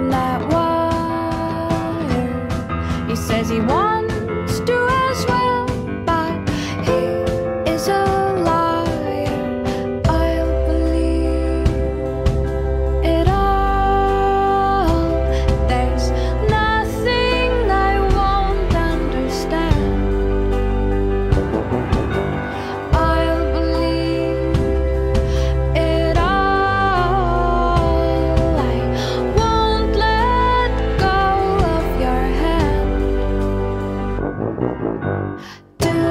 from that wire. He says he wants to as well, but he is a liar. I'll believe it all. There's nothing I won't understand. I'll believe it all. I won't let go of your hand. Two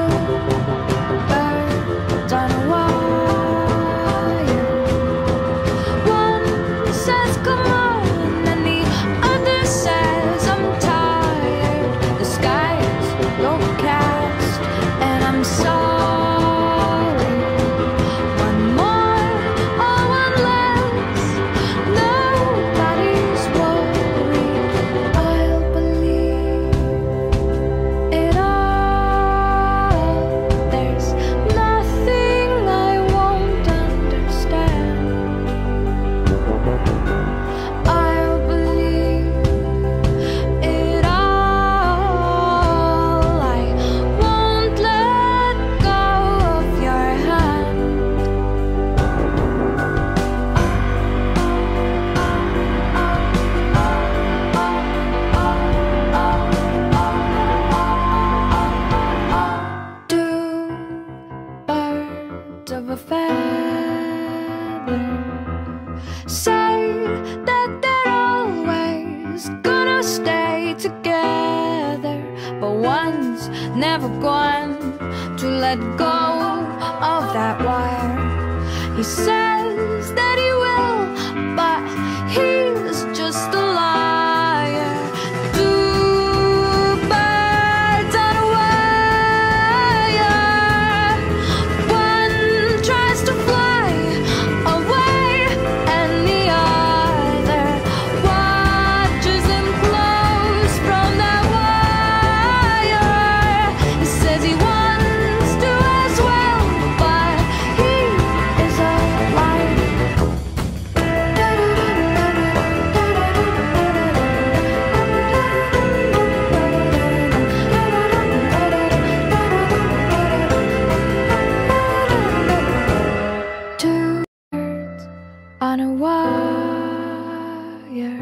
birds on a wire. One says come on, and the other says I'm tired. The sky is overcast, and I'm sorry. One more or one less, nobody's worried. I'll believe it all. There's nothing I won't understand. I'll believe it all. I won't let go of your hand. Two birds of a feather say that they're always gonna stay together, but one's never going to let go of that wire. He says that he will, but he's just a liar. Two birds on a wire. One tries to fly away, and the other watches him close from that wire. He says he wants to as well, but he is a liar. Two birds on a wire.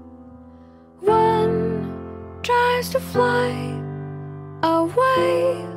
One tries to fly away,